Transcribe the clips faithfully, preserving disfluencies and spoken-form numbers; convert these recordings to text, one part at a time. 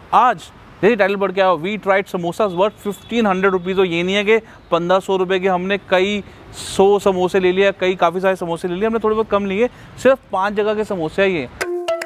आज यही टाइटल बढ़ के आओ, we tried samosas worth fifteen hundred rupees. और ये नहीं है कि पंद्रह सौ रुपये के हमने कई सौ समोसे ले लिए, कई काफ़ी सारे समोसे ले लिए, हमने थोड़े बहुत कम लिए, सिर्फ पाँच जगह के समोसे है ये।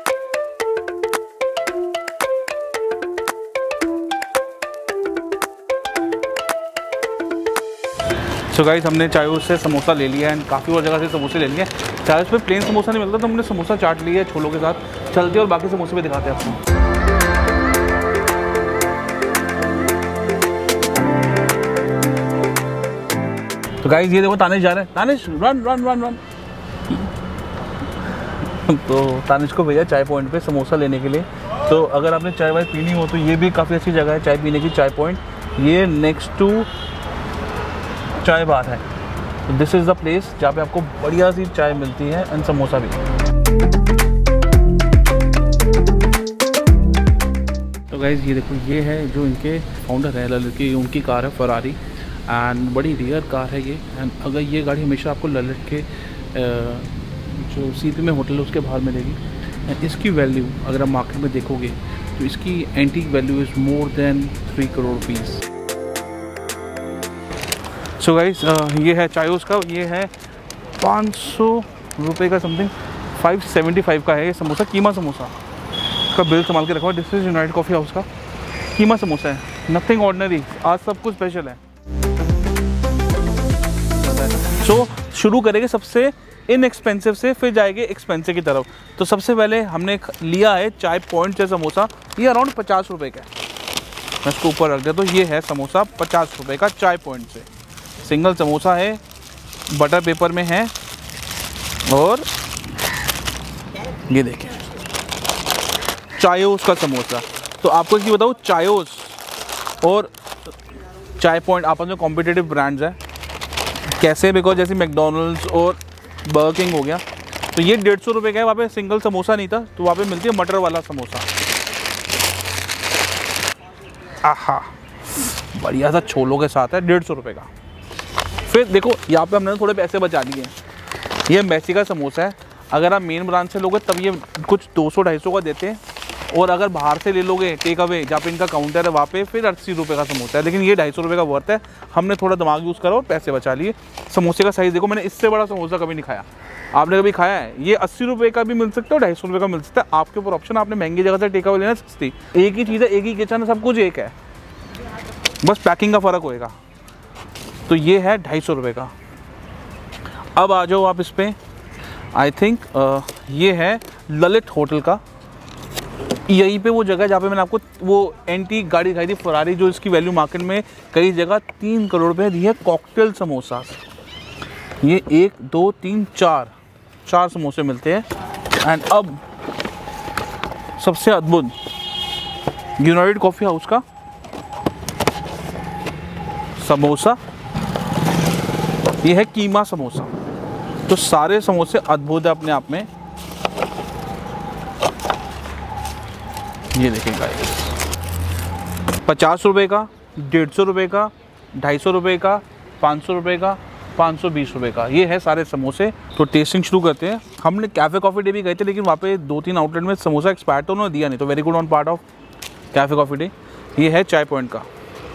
सो गाइस, हमने चायोस से समोसा ले लिया एंड काफ़ी और जगह से समोसे ले लिए। चायोस पे प्लेन समोसा नहीं मिलता तो हमने समोसा चाट लिया है छोलों के साथ। चलते और बाकी समोसे भी दिखाते हैं आपको। तो गाइस ये देखो तानिश जा रहे हैं, Tanish run run run run. तो तानिश को भेजा चाय पॉइंट पे समोसा लेने के लिए। तो अगर आपने चाय वाय पीनी हो तो ये भी काफ़ी अच्छी जगह है चाय पीने की, चाय पॉइंट। ये नेक्स्ट टू चाय बार है। तो दिस इज़ द प्लेस जहाँ पे आपको बढ़िया सी चाय मिलती है एंड समोसा भी। तो गाइस ये देखो, ये है जो इनके फाउंडर है ललित की, उनकी कार है फरारी एंड बड़ी रियर कार है ये। एंड अगर ये गाड़ी हमेशा आपको ललित के जो सीपी में होटल है उसके बाहर मिलेगी। एंड इसकी वैल्यू अगर आप मार्केट में देखोगे तो इसकी antique value is more than three crore rupees. So guys ये है चायोस का, ये है पाँच सौ रुपये का समथिंग, फाइव सेवेंटी फाइव का है ये समोसा, कीमा समोसा का बिल संभाल के रखा हुआ। This is United Coffee House का कीमा समोसा है, नथिंग ऑर्डिनरी, आज सब कुछ स्पेशल है। सो so, शुरू करेंगे सबसे इनएक्सपेंसिव से, फिर जाएंगे एक्सपेंसिव की तरफ। तो सबसे पहले हमने लिया है चाय पॉइंट से समोसा, ये अराउंड पचास रुपये का है। मैं इसको ऊपर रख दिया तो ये है समोसा पचास रुपये का चाय पॉइंट से। सिंगल समोसा है, बटर पेपर में है और ये देखें चायोस का समोसा। तो आपको इसकी बताऊँ, चायोस और चाय पॉइंट आपस में कॉम्पिटिटिव ब्रांड्स हैं। कैसे? बिकॉज जैसे मैकडोनल्ड्स और बर्गर किंग हो गया, तो ये डेढ़ सौ रुपये का है, वहाँ पे सिंगल समोसा नहीं था, तो वहाँ पे मिलती है मटर वाला समोसा। आहा, बढ़िया सा छोलों के साथ है, डेढ़ सौ रुपये का। फिर देखो यहाँ पे हमने थोड़े पैसे बचा लिए हैं। ये मैसी का समोसा है, अगर आप मेन ब्रांच से लोगे तब ये कुछ दो सौ ढाई सौ का देते हैं, और अगर बाहर से ले लोगे टेक अवे जहाँ पे इनका काउंटर है वहाँ पे फिर अस्सी रुपये का समोसा है। लेकिन ये ढाई सौ रुपये का वर्थ है। हमने थोड़ा दिमाग यूज़ करा और पैसे बचा लिए। समोसे का साइज़ देखो, मैंने इससे बड़ा समोसा कभी नहीं खाया। आपने कभी खाया है? ये अस्सी रुपये का भी मिल सकता है और ढाई सौ रुपये का मिल सकता है, आपके ऊपर ऑप्शन। आपने महंगी जगह से टेक अवे लेना, सस्ती, एक ही चीज़ है, एक ही किचन है, सब कुछ एक है, बस पैकिंग का फ़र्क होएगा। तो ये है ढाई सौ रुपये का। अब आ जाओ आप इस पर, आई थिंक ये है ललित होटल का। यहीं पे वो जगह जहाँ पे मैंने आपको वो एंटीक गाड़ी दिखाई थी फरारी, जो इसकी वैल्यू मार्केट में कई जगह तीन करोड़ रुपये दी है। कॉकटेल समोसा, ये एक दो तीन चार चार समोसे मिलते हैं। एंड अब सबसे अद्भुत यूनाइटेड कॉफ़ी हाउस का समोसा, ये है कीमा समोसा। तो सारे समोसे अद्भुत है अपने आप में। ये देखें गाइस, पचास रुपये का, डेढ़ सौ रुपये का, ढाई सौ रुपये का, पाँच सौ रुपये का, पाँच सौ बीस रुपये का, ये है सारे समोसे। तो टेस्टिंग शुरू करते हैं। हमने कैफ़े कॉफ़ी डे भी गए थे, लेकिन वहाँ पे दो तीन आउटलेट में समोसा एक्सपायर तो उन्होंने दिया नहीं। तो very good on part of Cafe Coffee Day. ये है चाय पॉइंट का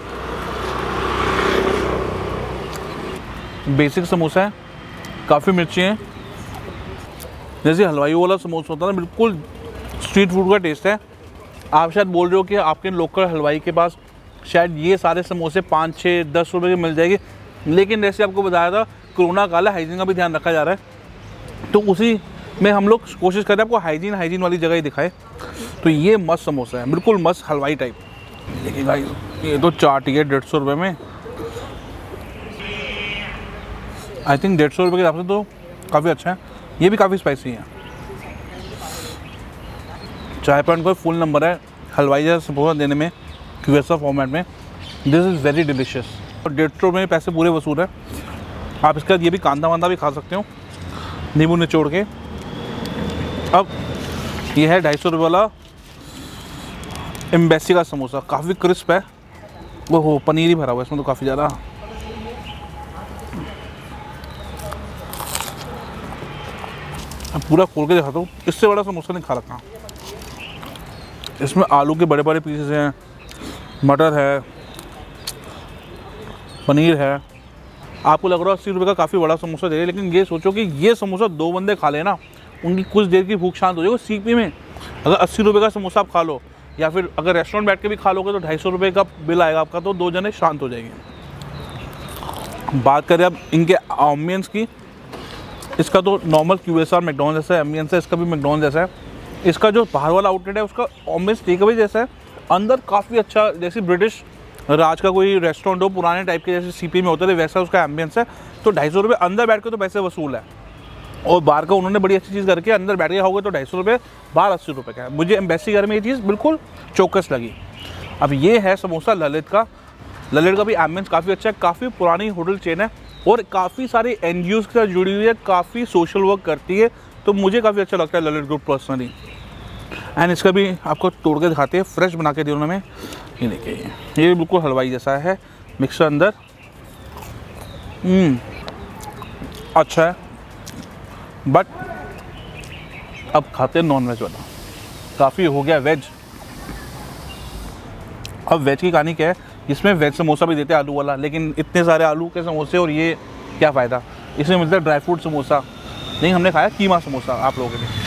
बेसिक समोसा है, काफ़ी मिर्ची है, जैसे हलवाई वाला समोसा होता है ना, बिल्कुल स्ट्रीट फूड का टेस्ट है। आप शायद बोल रहे हो कि आपके लोकल हलवाई के पास शायद ये सारे समोसे पाँच छः दस रुपये के मिल जाएगी, लेकिन जैसे आपको बताया था कोरोना काल है, हाइजीन का भी ध्यान रखा जा रहा है, तो उसी में हम लोग कोशिश कर रहे हैं आपको हाइजीन हाइजीन वाली जगह ही दिखाए। तो ये मस्त समोसा है, बिल्कुल मस्त हलवाई टाइप। देखिए गाइस, ये तो चाट ही है डेढ़ सौ रुपये में। आई थिंक डेढ़ सौ रुपये के हिसाब से तो काफ़ी अच्छा है। ये भी काफ़ी स्पाइसी है। चाय पॉइंट का फुल नंबर है हलवाई जैसा समोसा देने में, क्यूएसआर फॉर्मेट में। This is very delicious. और डेढ़ सौ रुपये में पैसे पूरे वसूल है। आप इसके बाद ये भी कांदा वांदा भी खा सकते हो नींबू निचोड़ के। अब ये है ढाई सौ रुपये वाला एम्बेसी का समोसा, काफ़ी क्रिस्प है। वो हो पनीर ही भरा हुआ है इसमें तो काफ़ी ज़्यादा। अब पूरा खोल के दिखाता हूँ, इससे बड़ा समोसा नहीं खा रखा। इसमें आलू के बड़े बड़े पीसेस हैं, मटर है, पनीर है। आपको लग रहा है अस्सी रुपये का काफ़ी बड़ा समोसा दे रहे हैं, लेकिन ये सोचो कि ये समोसा दो बंदे खा लेना, उनकी कुछ देर की भूख शांत हो जाएगी। सीपी में अगर अस्सी रुपये का समोसा आप खा लो, या फिर अगर रेस्टोरेंट बैठ के भी खा लोगे तो ढाई सौ रुपये का बिल आएगा आपका, तो दो जने शांत हो जाएंगे। बात करें अब इनके एम्बियंस की, इसका तो नॉर्मल क्यूएसआर मैकडॉनल्ड्स जैसा एम्बियंस है, इसका भी मैकडॉनल्ड्स जैसा है। इसका जो बाहर वाला आउटलेट है उसका एम्बियंस टेक अवे जैसा है, अंदर काफ़ी अच्छा, जैसे ब्रिटिश राज का कोई रेस्टोरेंट हो पुराने टाइप के, जैसे सीपी में होते थे वैसा उसका एम्बियंस है। तो ढाई सौ रुपये अंदर बैठ के तो पैसे वसूल है, और बाहर का उन्होंने बड़ी अच्छी चीज़ करके अंदर बैठ के खाओगे तो ढाई सौ रुपये, बाहर अस्सी रुपये का है। मुझे एम्बेसी घर में ये चीज़ बिल्कुल चौकस लगी। अब ये है समोसा ललित का। ललित का भी एम्बियंस काफ़ी अच्छा है, काफ़ी पुरानी होटल चेन है और काफ़ी सारे एन जी ओज़ के साथ जुड़ी हुई है, काफ़ी सोशल वर्क करती है, तो मुझे काफ़ी अच्छा लगता है ललित ग्रुप पर्सनली। एंड इसका भी आपको तोड़ के दिखाते हैं, फ्रेश बना के दिया उन्होंने। ये देखिए, ये बिल्कुल हलवाई जैसा है, मिक्सर अंदर। हम्म अच्छा है, बट अब खाते हैं नॉन वेज वाला। काफ़ी हो गया वेज, अब वेज की कहानी क्या है, इसमें वेज समोसा भी देते हैं आलू वाला, लेकिन इतने सारे आलू के समोसे और ये क्या फ़ायदा। इसमें मिलता है ड्राई फ्रूट समोसा, नहीं हमने खाया कीमा समोसा आप लोगों के लिए।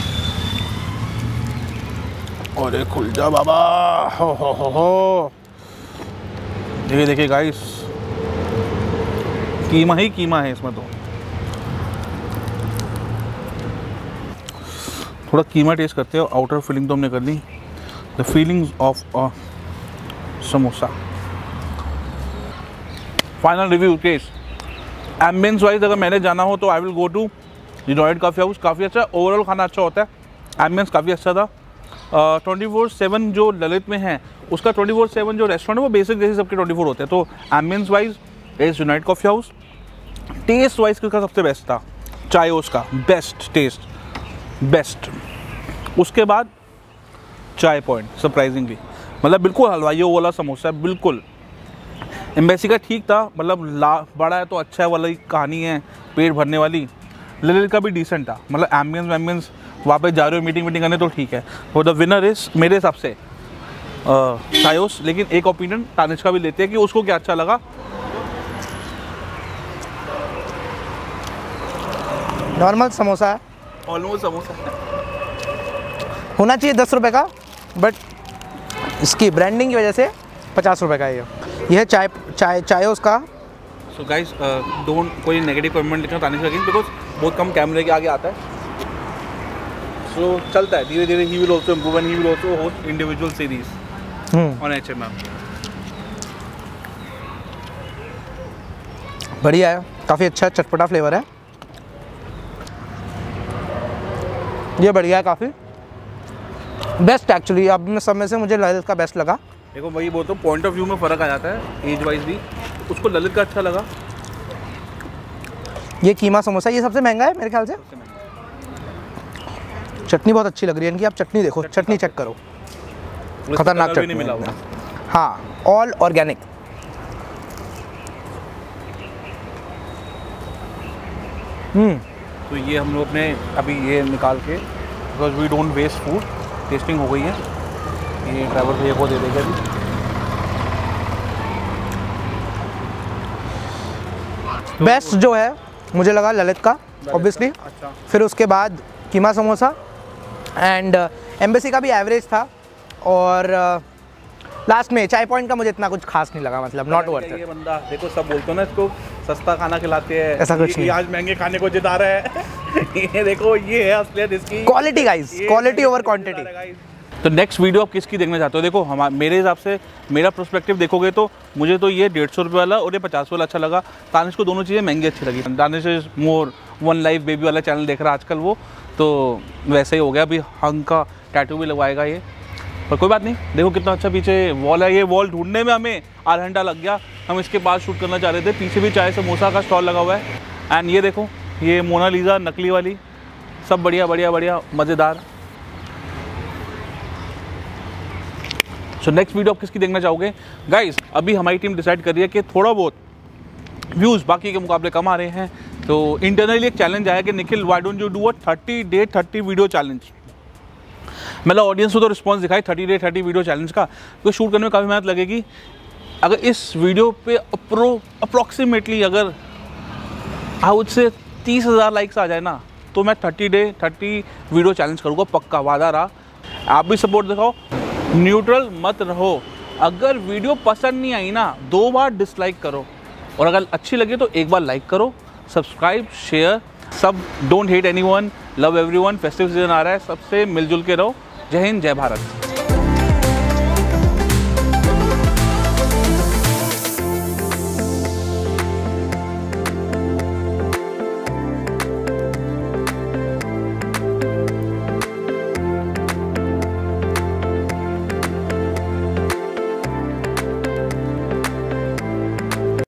और खुल जा बाबा, हो हो हो हो देखिए देखिए गाइस, कीमा ही कीमा है इसमें। तो थोड़ा कीमा टेस्ट करते हैं। आउटर फीलिंग तो हमने कर ली, the feelings of a samosa. Final review case, ambience wise अगर मैंने जाना हो तो I will go to United Coffee House. काफ़ी अच्छा, ओवरऑल खाना अच्छा होता है, एम्बियंस काफ़ी अच्छा था। ट्वेंटी फोर सेवन जो ललित में है उसका ट्वेंटी फोर सेवन जो रेस्टोरेंट है वो बेसिक जैसे सबके ट्वेंटी फोर होते हैं। तो ambience wise is United Coffee House. Taste wise किसका सबसे बेस्ट था, चाय उसका बेस्ट टेस्ट, बेस्ट। उसके बाद चाय पॉइंट सरप्राइजिंगली, मतलब बिल्कुल हलवाइयों वाला समोसा है बिल्कुल। एम्बेसी का ठीक था, मतलब ला बड़ा है तो अच्छा है वाली कहानी है, पेट भरने वाली। ललित का भी डिसेंट था, मतलब एम्बियंस वैम्बियंस वापस जा रहे हो मीटिंग मीटिंग करने तो ठीक है। वो द विनर इज मेरे हिसाब से चायोस। लेकिन एक ओपिनियन तानिश का भी लेते हैं कि उसको क्या अच्छा लगा। नॉर्मल समोसा है, ऑलमोस्ट समोसा होना चाहिए दस रुपये का, बट इसकी ब्रांडिंग की वजह से पचास रुपये का है। ये यह चाय चाय चायोस का। सो गाइस डोंट कोई नेगेटिव कमेंट लिखना तानिश का, बिकॉज बहुत कम कैमरे के आगे आता है। सो so, चलता है धीरे धीरे। He will also improve and he will also host individual series on H M M. बढ़िया है, काफ़ी अच्छा चटपटा फ्लेवर है, ये बढ़िया है, काफ़ी बेस्ट एक्चुअली। अब में सब में से मुझे ललित का बेस्ट लगा। देखो वही बोलता हूँ, पॉइंट ऑफ व्यू में फ़र्क आ जाता है एज वाइज भी। उसको ललित का अच्छा लगा। ये कीमा समोसा ये सबसे महंगा है मेरे ख्याल से। चटनी बहुत अच्छी लग रही है इनकी, आप चटनी देखो, चटनी चेक करो, खतरनाक चटनी मिला हुआ। हाँ, ऑल ऑर्गेनिक। हम्म तो ये हम लोग अपने अभी ये निकाल के, because we don't waste food, testing हो गई है, ये ड्राइवर भैया को दे देगा अभी। बेस्ट जो है मुझे लगा ललित का ऑब्वियसली, अच्छा। फिर उसके बाद कीमा समोसा एंड एम्बेसी का भी एवरेज था, और लास्ट में चाय पॉइंट का मुझे इतना कुछ खास नहीं लगा, मतलब नॉट वर्थ ये बंदा देखो, सब बोलते हो ना इसको सस्ता खाना खिलाते हैं, ऐसा कुछ ये, नहीं। ये आज महंगे खाने को जिता रहा है। ये देखो, ये है असलियत इसकी, quality guys, quality over quantity. तो नेक्स्ट वीडियो आप किसकी देखना चाहते हो? देखो हम मेरे हिसाब से, मेरा पर्सपेक्टिव देखोगे तो मुझे तो ये डेढ़ सौ रुपये वाला और ये पचास वाला अच्छा लगा। तानिश को दोनों चीज़ें महंगी अच्छी लगी। Tanish is more one life baby वाला चैनल देख रहा है आजकल वो, तो वैसे ही हो गया। अभी हंग का टैटू भी लगवाएगा ये, पर कोई बात नहीं। देखो कितना अच्छा पीछे वॉल है, ये वॉल ढूंढने में हमें आधा घंटा लग गया। हम इसके पास शूट करना चाह रहे थे। पीछे भी चाय समोसा का स्टॉल लगा हुआ है। एंड ये देखो, ये मोनालिसा नकली वाली, सब बढ़िया बढ़िया बढ़िया मज़ेदार। सो नेक्स्ट वीडियो आप किसकी देखना चाहोगे गाइस? अभी हमारी टीम डिसाइड कर रही है कि थोड़ा बहुत व्यूज़ बाकी के मुकाबले कम आ रहे हैं, तो इंटरनली एक चैलेंज आया कि Nikhil, why don't you do a thirty day thirty video challenge. मतलब ऑडियंस को तो रिस्पॉन्स दिखाई thirty day thirty video challenge का, तो शूट करने में काफ़ी मेहनत लगेगी। अगर इस वीडियो पे अप्रो अप्रॉक्सीमेटली अगर आई वुड से तीस हज़ार लाइक्स आ जाए ना, तो मैं thirty day thirty video challenge करूँगा, पक्का वादा रहा। आप भी सपोर्ट दिखाओ, न्यूट्रल मत रहो। अगर वीडियो पसंद नहीं आई ना, दो बार डिसलाइक करो, और अगर अच्छी लगे तो एक बार लाइक करो, सब्सक्राइब, शेयर, सब। Don't hate anyone, love everyone. Festive season आ रहा है, सबसे मिलजुल के रहो। जय हिंद, जय भारत।